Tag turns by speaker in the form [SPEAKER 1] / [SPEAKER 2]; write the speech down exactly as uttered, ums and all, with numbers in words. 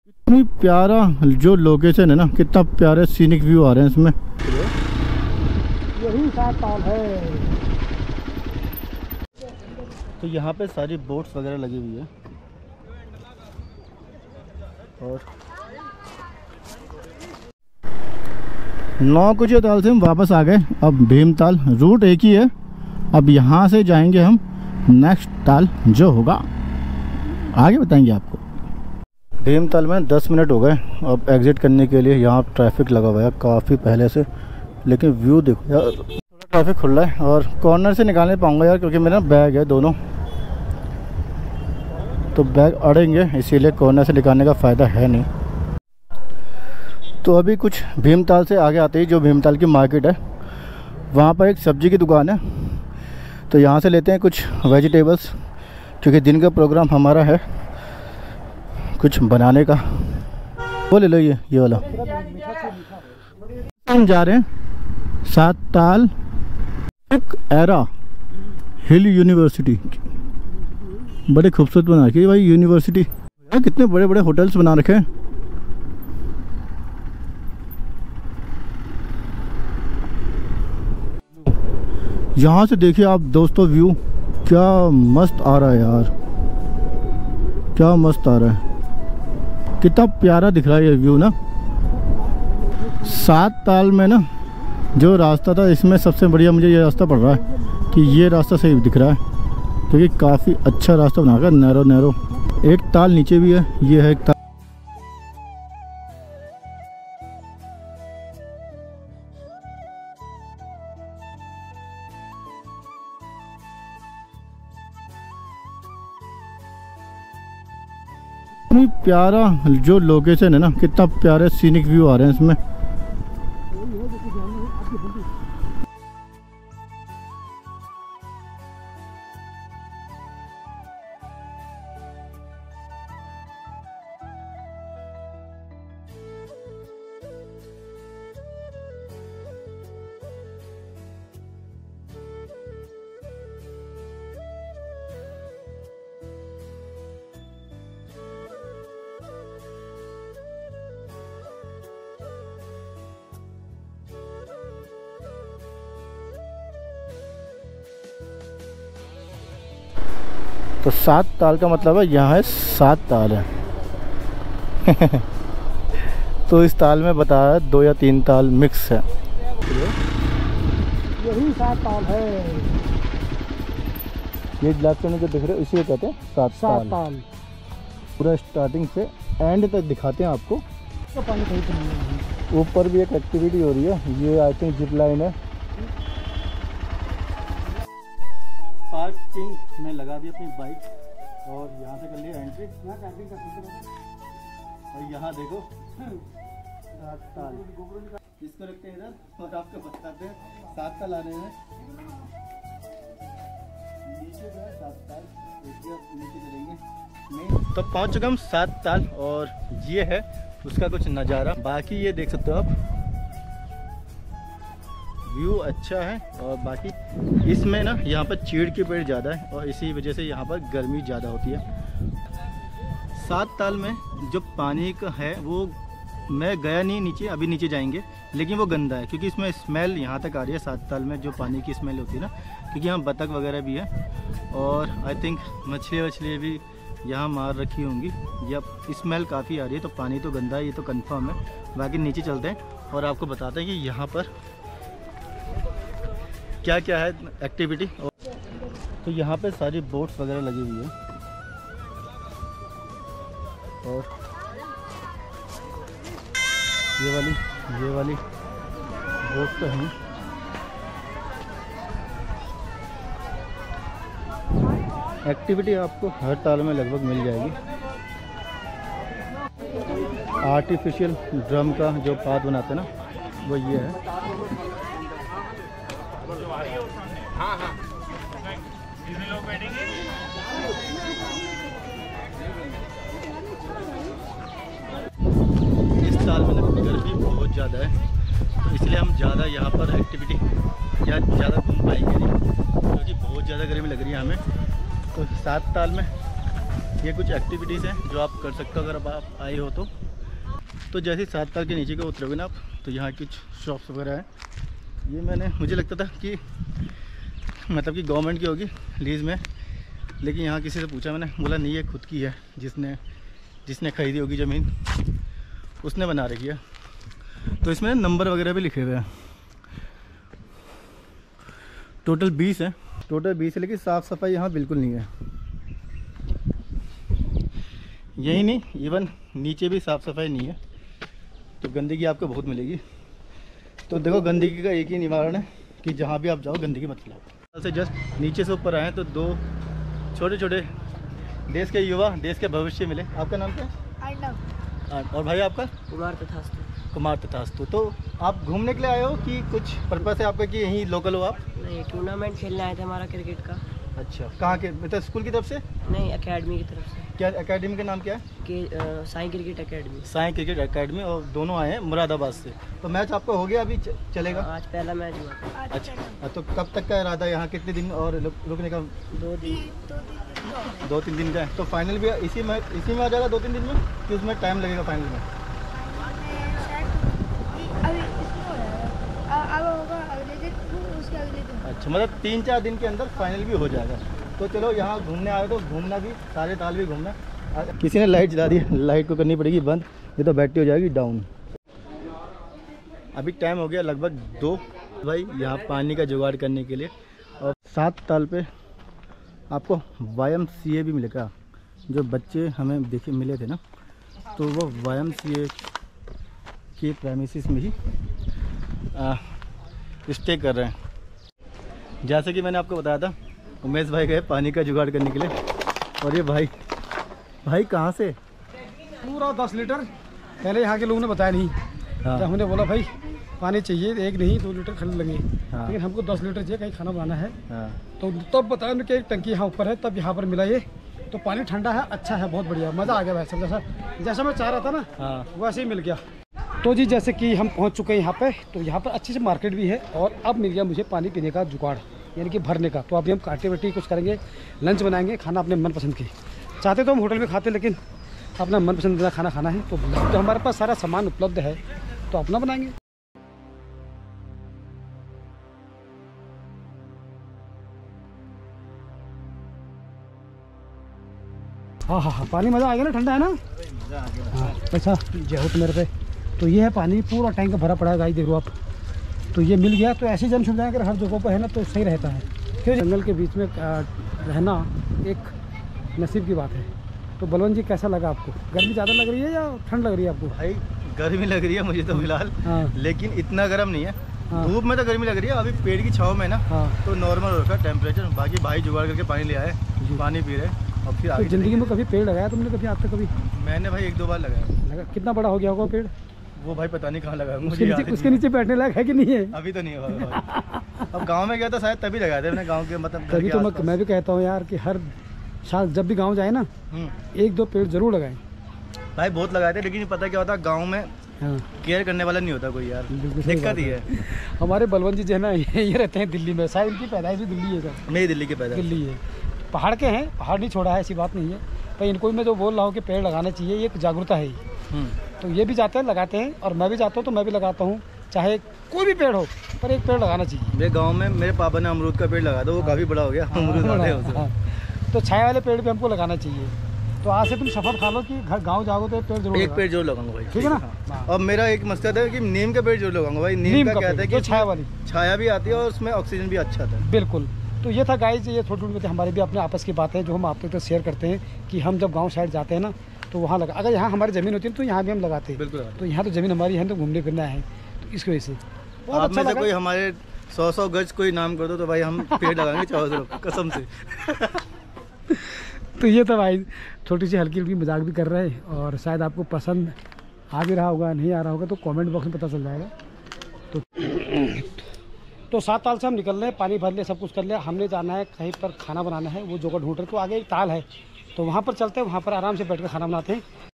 [SPEAKER 1] इतनी प्यारा जो लोकेशन है ना, कितना प्यारे सीनिक व्यू आ रहे हैं इसमें।
[SPEAKER 2] यही सात ताल है।
[SPEAKER 1] तो यहाँ पे सारी बोट्स वगैरह लगी हुई है और नौ कुछ ताल से हम वापस आ गए। अब भीमताल रूट एक ही है। अब यहाँ से जाएंगे हम नेक्स्ट ताल जो होगा आगे बताएंगे आपको। भीमताल में दस मिनट हो गए अब एग्ज़िट करने के लिए। यहाँ ट्रैफिक लगा हुआ है काफ़ी पहले से, लेकिन व्यू देखो यार, थोड़ा ट्रैफिक खुला है और कॉर्नर से निकालने पाऊँगा यार, क्योंकि मेरा बैग है दोनों, तो बैग अड़ेंगे, इसीलिए कॉर्नर से निकालने का फ़ायदा है नहीं। तो अभी कुछ भीमताल से आगे आते ही जो भीमताल की मार्केट है, वहाँ पर एक सब्ज़ी की दुकान है, तो यहाँ से लेते हैं कुछ वेजिटेबल्स, क्योंकि दिन का प्रोग्राम हमारा है कुछ बनाने का। वो ले लो, ये ये वाला। हम जा रहे हैं सात ताल एक एरा हिल यूनिवर्सिटी। बड़े खूबसूरत बना रखी है भाई यूनिवर्सिटी यार, कितने बड़े बड़े होटल्स बना रखे हैं। यहाँ से देखिए आप दोस्तों, व्यू क्या मस्त आ रहा है यार, क्या मस्त आ रहा है, कितना प्यारा दिख रहा है ये व्यू ना। सात ताल में ना जो रास्ता था, इसमें सबसे बढ़िया मुझे ये रास्ता पड़ रहा है कि ये रास्ता सही दिख रहा है, क्योंकि काफ़ी अच्छा रास्ता बना कर, नैरो नैरो। एक ताल नीचे भी है, ये है एक ताल। इतनी प्यारा जो लोकेशन है ना, कितना प्यारे सीनिक व्यू आ रहे हैं इसमें। तो सात ताल का मतलब है यहाँ है सात ताल है। तो इस ताल में बताया दो या तीन ताल मिक्स है।
[SPEAKER 2] यही सात ताल है।
[SPEAKER 1] ये ब्लैक जो दिख रहे हैं इसी को कहते हैं सात ताल।
[SPEAKER 2] ताल
[SPEAKER 1] पूरा स्टार्टिंग से एंड तक दिखाते हैं आपको।
[SPEAKER 2] तो पानी कहीं तो नहीं है।
[SPEAKER 1] ऊपर भी एक एक्टिविटी हो रही है, ये आई थिंक जिप लाइन है। पार्किंग में लगा दी अपनी बाइक और यहाँ से कर लिया एंट्री।
[SPEAKER 2] यहाँ कैंपिंग कर सकते हैं।
[SPEAKER 1] और यहाँ देखो सात ताल, इसको रखते हैं इधर और आपको बताते हैं सात ताल आने में। नीचे जो है सात ताल, नीचे चलेंगे नहीं। तो पहुँच चुके हम सात ताल और ये है उसका कुछ नज़ारा। बाकी ये देख सकते हो आप, व्यू अच्छा है। और बाकी इसमें ना यहाँ पर चीड़ के पेड़ ज़्यादा है और इसी वजह से यहाँ पर गर्मी ज़्यादा होती है। सात ताल में जो पानी का है वो, मैं गया नहीं नीचे, अभी नीचे जाएंगे, लेकिन वो गंदा है क्योंकि इसमें स्मेल यहाँ तक आ रही है। सात ताल में जो पानी की स्मेल होती है ना, क्योंकि यहाँ बतख वगैरह भी है और आई थिंक मछली वछली भी यहाँ मार रखी होंगी। या स्मेल काफ़ी आ रही है, तो पानी तो गंदा है, ये तो कंफर्म है। बाकी नीचे चलते हैं और आपको बताते हैं कि यहाँ पर क्या क्या है एक्टिविटी। तो यहाँ पे सारी बोट्स वगैरह लगी हुई है और ये वाली ये वाली बोट तो है। एक्टिविटी आपको हर ताल में लगभग मिल जाएगी। आर्टिफिशियल ड्रम का जो पाथ बनाते हैं ना, वो ये है। हाँ हाँ लोग बैठेंगे। इस साल में गर्मी बहुत ज़्यादा है, तो इसलिए हम ज़्यादा यहाँ पर एक्टिविटी या ज़्यादा घूम पाएंगे नहीं, क्योंकि बहुत ज़्यादा गर्मी लग रही है हमें। तो सात ताल में ये कुछ एक्टिविटीज़ हैं जो आप कर सकते हो अगर अब आप आए हो तो तो जैसे सात ताल के नीचे को उतरोगे ना आप, तो यहाँ कुछ शॉप्स वगैरह हैं। ये मैंने मुझे लगता था कि मतलब कि गवर्नमेंट की होगी लीज़ में, लेकिन यहाँ किसी से पूछा मैंने, बोला नहीं ये खुद की है, जिसने जिसने ख़रीदी होगी ज़मीन उसने बना रखी है। तो इसमें नंबर वगैरह भी लिखे हुए हैं। टोटल बीस है, टोटल बीस है, लेकिन साफ़ सफाई यहाँ बिल्कुल नहीं है। यही नहीं, इवन नीचे भी साफ़ सफाई नहीं है, तो गंदगी आपको बहुत मिलेगी। तो देखो गंदगी का एक ही निवारण है कि जहाँ भी आप जाओ गंदगी मत फैलाओ। से जस्ट नीचे से ऊपर आए तो दो छोटे छोटे देश के युवा, देश के भविष्य मिले। आपका नाम क्या है? अर्णव। और भाई आपका? कुमार तथास्तु। कुमार तथास्तु। तो आप घूमने के लिए आए हो कि कुछ पर्पस है आपका कि यहीं लोकल हो आप?
[SPEAKER 3] नहीं, टूर्नामेंट खेलने आए थे हमारा क्रिकेट का।
[SPEAKER 1] अच्छा, कहाँ के? मतलब स्कूल की तरफ से?
[SPEAKER 3] नहीं, एकेडमी की तरफ से।
[SPEAKER 1] क्या एकेडमी का नाम क्या है?
[SPEAKER 3] कि Sai cricket academy.
[SPEAKER 1] Sai cricket academy, और दोनों आए हैं मुरादाबाद से। तो मैच आपका हो गया अभी चलेगा?
[SPEAKER 3] आज पहला मैच हुआ।
[SPEAKER 1] अच्छा, तो कब तक का इरादा है? यहाँ कितने दिन और रुकने का?
[SPEAKER 3] दो दिन
[SPEAKER 1] दो तीन दिन का है। तो फाइनल भी इसी में इसी में आ जाएगा दो तीन दिन में कि उसमें टाइम लगेगा फाइनल में? अच्छा, मतलब तीन चार दिन के अंदर फाइनल भी हो जाएगा। तो चलो यहाँ घूमने आए तो घूमना भी, सारे ताल भी घूमना। किसी ने लाइट जला दी, लाइट को करनी पड़ेगी बंद, ये तो बैटरी हो जाएगी डाउन। अभी टाइम हो गया लगभग दो भाई यहाँ पानी का जुगाड़ करने के लिए। और सात ताल पे आपको वाई एम सी ए भी मिलेगा। जो बच्चे हमें देखे मिले थे ना, तो वो वाई एम सी ए के प्रेमिसेस में ही आ, स्टे कर रहे हैं। जैसे कि मैंने आपको बताया था, उमेश भाई गए पानी का जुगाड़ करने के लिए। और ये भाई भाई कहाँ से?
[SPEAKER 2] पूरा दस लीटर। पहले यहाँ के लोगों ने बताया नहीं।
[SPEAKER 1] हाँ।
[SPEAKER 2] जब हमने बोला भाई पानी चाहिए, एक नहीं दो लीटर खरीद लेंगे।
[SPEAKER 1] हाँ।
[SPEAKER 2] लेकिन हमको दस लीटर चाहिए, कहीं खाना बनाना है।
[SPEAKER 1] हाँ।
[SPEAKER 2] तो तब बताया उन्होंने कि एक टंकी यहाँ ऊपर है, तब यहाँ पर मिला ये। तो पानी ठंडा है, अच्छा है, बहुत बढ़िया, मज़ा आ गया वैसे जैसा जैसा मैं चाह रहा था ना।
[SPEAKER 1] हाँ।
[SPEAKER 2] वैसे ही मिल गया। तो जी जैसे कि हम पहुँच चुके हैं यहाँ पे, तो यहाँ पर अच्छी सी मार्केट भी है। और अब मिल गया मुझे पानी पीने का जुगाड़, यानी कि भरने का। तो अभी हम काटे वेटी कुछ करेंगे, लंच बनाएंगे, खाना अपने मनपसंद की। चाहते तो हम होटल में खाते, लेकिन अपना मनपसंद का खाना खाना है। तो, तो हमारे पास सारा सामान उपलब्ध है, तो अपना बनाएंगे। हाँ हाँ हाँ, पानी मज़ा आ गया ना, ठंडा है ना। हाँ अच्छा, जय हो मेरे पे। तो ये है पानी, पूरा टैंक भरा पड़ा है गाइस, देखो आप। तो ये मिल गया, तो ऐसी जन सुविधाएं अगर हर जगह पर है ना तो सही रहता है। क्यों जंगल के बीच में रहना एक नसीब की बात है। तो बलवंत जी कैसा लगा आपको? गर्मी ज़्यादा लग रही है या ठंड लग रही है आपको?
[SPEAKER 1] भाई गर्मी लग रही है मुझे तो फिलहाल।
[SPEAKER 2] हाँ।
[SPEAKER 1] लेकिन इतना गर्म नहीं है।
[SPEAKER 2] हाँ।
[SPEAKER 1] धूप में तो गर्मी लग रही है, अभी पेड़ की छाँव में ना।
[SPEAKER 2] हाँ।
[SPEAKER 1] तो नॉर्मल हो रखा टेम्परेचर। बाकी भाई जुगाड़ करके पानी ले आए, पानी पी रहे। और फिर
[SPEAKER 2] तो
[SPEAKER 1] आगे
[SPEAKER 2] ज़िंदगी में कभी पेड़ लगाया तुमने? कभी आज तक कभी
[SPEAKER 1] मैंने भाई एक दो बार लगाया।
[SPEAKER 2] लगा? कितना बड़ा हो गया होगा पेड़?
[SPEAKER 1] वो भाई पता नहीं कहाँ लगा,
[SPEAKER 2] उसके
[SPEAKER 1] मुझे याद
[SPEAKER 2] नीचे
[SPEAKER 1] ही
[SPEAKER 2] उसके
[SPEAKER 1] नहीं।
[SPEAKER 2] नीचे बैठने लायक है कि नहीं है?
[SPEAKER 1] अभी तो नहीं हुआ भाई। अब गांव में गया था शायद तभी लगाए थे मैंने, गांव के मतलब घर
[SPEAKER 2] तभी
[SPEAKER 1] के
[SPEAKER 2] तो मैं
[SPEAKER 1] आसपास।
[SPEAKER 2] मैं भी कहता हूँ यार कि हर साल जब भी गाँव जाए ना,
[SPEAKER 1] हम्म।
[SPEAKER 2] एक दो पेड़ जरूर लगाएं।
[SPEAKER 1] भाई बहुत लगाए थे, लेकिन पता क्या होता है गाँव में
[SPEAKER 2] हाँ,
[SPEAKER 1] केयर करने वाला नहीं होता कोई यार,
[SPEAKER 2] बिल्कुल सही
[SPEAKER 1] दिक्कत
[SPEAKER 2] बात
[SPEAKER 1] ही
[SPEAKER 2] है।
[SPEAKER 1] है।
[SPEAKER 2] हमारे बलवंत जी जो है ना, ये ये रहते हैं दिल्ली में। शायद इनकी पैदाइश भी दिल्ली है सर।
[SPEAKER 1] मेरी दिल्ली के पैदा।
[SPEAKER 2] दिल्ली है, पहाड़ के हैं, पहाड़ नहीं छोड़ा है, ऐसी बात नहीं है। पर इनको मैं जो बोल रहा हूँ कि पेड़ लगाना चाहिए, ये एक जागरूकता है ही। तो ये भी जाते हैं, लगाते हैं, और मैं भी जाता हूँ तो मैं भी लगाता हूँ, चाहे कोई भी पेड़ हो, पर एक पेड़ लगाना चाहिए।
[SPEAKER 1] मेरे गांव में मेरे पापा ने अमरूद का पेड़ लगाया था, वो काफ़ी बड़ा हो गया। अमरूद वाले हैं उसमें।
[SPEAKER 2] हाँ, तो छाया वाले पेड़ भी हमको लगाना चाहिए। तो आज से तुम शपथ खा लो कि घर गाँव जाओगे तो एक पेड़ जरूर
[SPEAKER 1] एक
[SPEAKER 2] लगाओ।
[SPEAKER 1] पेड़ जरूर लगाऊंगा भाई,
[SPEAKER 2] ठीक है ना?
[SPEAKER 1] हाँ। और मेरा एक मकसद है कि नीम का पेड़ जरूर लगाऊंगा भाई। नीम,
[SPEAKER 2] नीम
[SPEAKER 1] का
[SPEAKER 2] का
[SPEAKER 1] क्या
[SPEAKER 2] पेड़,
[SPEAKER 1] है
[SPEAKER 2] जो
[SPEAKER 1] कि
[SPEAKER 2] छाया वाली
[SPEAKER 1] छाया भी आती है और उसमें ऑक्सीजन भी अच्छा था।
[SPEAKER 2] बिल्कुल। तो ये था गाइस, ये थोड़ी थोड़ी हमारी भी अपने आपस की बातें जो हम आपके साथ शेयर करते हैं कि हम जब गांव साइड जाते हैं ना, तो वहाँ लगा, अगर यहाँ हमारी ज़मीन होती है तो यहाँ भी हम लगाते हैं।
[SPEAKER 1] बिल्कुल।
[SPEAKER 2] तो यहाँ तो ज़मीन हमारी है, तो घूमने फिरना है, तो इसकी वजह से बहुत
[SPEAKER 1] आप
[SPEAKER 2] अच्छा
[SPEAKER 1] में से
[SPEAKER 2] लगा।
[SPEAKER 1] कोई हमारे सौ सौ गज कोई नाम कर दो तो भाई हम पेड़ लगाएंगे चारों तरफ, कसम से।
[SPEAKER 2] तो ये तो भाई छोटी सी हल्की हल्की मजाक भी कर रहे हैं, और शायद आपको पसंद आ भी रहा होगा, नहीं आ रहा होगा तो कमेंट बॉक्स में पता चल जाएगा। तो तो सात ताल से हम निकल रहे हैं, पानी भर ले, सब कुछ कर लिया। हमने जाना है कहीं पर खाना बनाना है, वो जगह ढूंढ रहे। तो आगे एक ताल है, तो वहाँ पर चलते हैं, वहाँ पर आराम से बैठ कर खाना बनाते हैं।